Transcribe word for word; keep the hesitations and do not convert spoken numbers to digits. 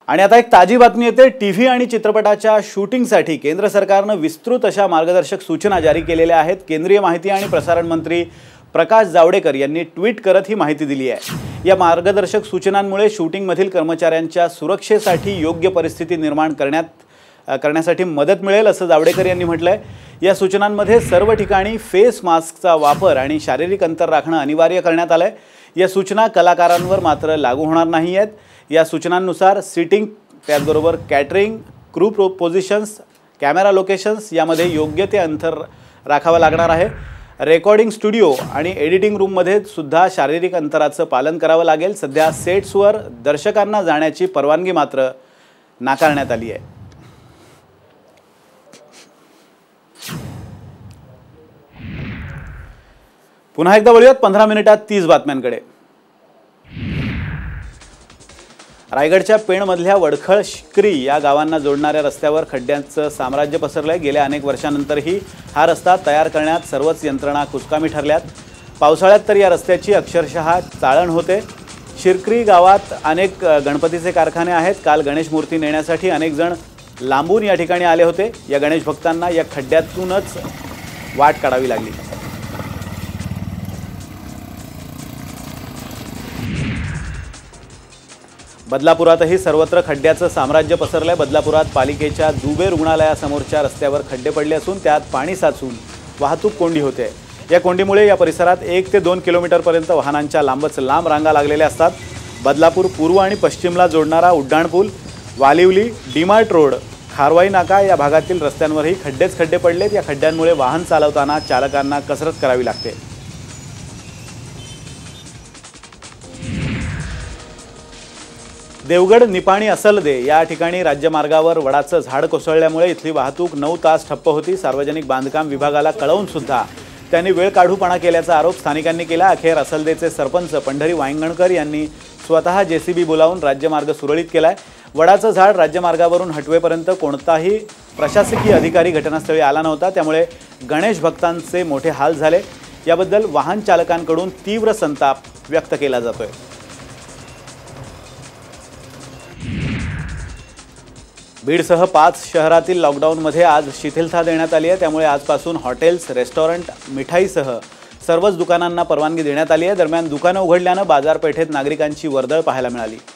आणि आता एक ताजी बातमी येते। टीव्ही आणि चित्रपटाच्या शूटिंगसाठी केंद्र सरकारने विस्तृत अशा मार्गदर्शक सूचना जारी केलेल्या आहेत। केंद्रीय माहिती आणि प्रसारण मंत्री प्रकाश जावडेकर यांनी ट्विट करत ही माहिती दिली आहे। या मार्गदर्शक सूचनांमुळे शूटिंगमधील कर्मचाऱ्यांच्या सुरक्षेसाठी योग्य परिस्थिती निर्माण करण्यात करण्यासाठी मदत मिळेल असं जावडेकर यांनी म्हटलंय। या सूचनांमध्ये सर्व ठिकाणी फेस मास्कचा वापर आणि शारीरिक अंतर राखणे अनिवार्य करण्यात आले आहे। या सूचना कलाकारांवर मात्र लागू होणार नाही आहेत। या सूचनांनुसार सीटिंग, त्याचबरोबर catering, crew positions, camera locations यामध्ये योग्य ते अंतर राखावे लागणार आहे। रेकॉर्डिंग स्टुडिओ आणि एडिटिंग रूममध्ये सुद्धा शारीरिक अंतराचं पालन करावं लागेल। सध्या सेट्सवर दर्शकांना जाण्याची परवानगी मात्र नाकारण्यात आली आहे। पुन्हा एकदा वळूयात पंधरा मिनिटात तीस बातम्यांकडे। रायगडच्या पेणमधल्या वडखळ शिकरी या गावांना जोडणाऱ्या रस्त्यावर खड्ड्यांचं साम्राज्य पसरलंय। गेल्या अनेक वर्षांनंतरही हा रस्ता तयार करण्यात सर्वच यंत्रणा कुचकामी ठरल्यात। पावसाळ्यात तर या रस्त्याची अक्षरशः चाळण होते। शिरकरी गावात अनेक गणपतीचे कारखाने आहेत। काल गणेश मूर्ती नेण्यासाठी अनेक जण लांबून या ठिकाणी आले होते। या गणेश भक्तांना या खड्ड्यातूनच वाट काढावी लागली। बदलापुरातही सर्वत्र खड्ड्याचं साम्राज्य पसरलंय। बदलापुरात पालिकेच्या दुबे रुग्णालयासमोरच्या रस्त्यावर खड्डे पडले असून त्यात पाणी साचून वाहतूक कोंडी होते। या कोंडीमुळे या परिसरात एक ते दोन किलोमीटरपर्यंत वाहनांच्या लांबच लांब रांगा लागलेल्या असतात। बदलापूर पूर्व आणि पश्चिमला जोडणारा उड्डाणपूल, वालिवली, डीमार्ट रोड, खारवाई नाका या भागातील रस्त्यांवरही खड्डेच खड्डे पडलेत। या खड्ड्यांमुळे वाहन चालवताना चालकांना कसरत करावी लागते। देवगड निपाणी असलदे या ठिकाणी राज्यमार्गावर वडाचं झाड कोसळल्यामुळे इथली वाहतूक नऊ तास ठप्प होती। सार्वजनिक बांधकाम विभागाला कळवून सुद्धा त्यांनी वेळ काढूपणा केल्याचा आरोप स्थानिकांनी केला। अखेर असलदेचे सरपंच पंढरी वांगणकर यांनी स्वतः जेसीबी बोलावून राज्यमार्ग सुरळीत केलाय। वडाचं झाड राज्यमार्गावरून हटवेपर्यंत कोणताही प्रशासकीय अधिकारी घटनास्थळी आला नव्हता, त्यामुळे गणेश भक्तांचे मोठे हाल झाले। याबद्दल वाहन चालकांकडून तीव्र संताप व्यक्त केला जातोय। बीडसह पाच शहरातील लॉकडाऊनमध्ये आज शिथिलता देण्यात आली आहे। त्यामुळे आजपासून हॉटेल्स, रेस्टॉरंट, मिठाईसह सर्वच दुकानांना परवानगी देण्यात आली आहे। दरम्यान दुकानं उघडल्यानं बाजारपेठेत नागरिकांची वर्दळ पाहायला मिळाली।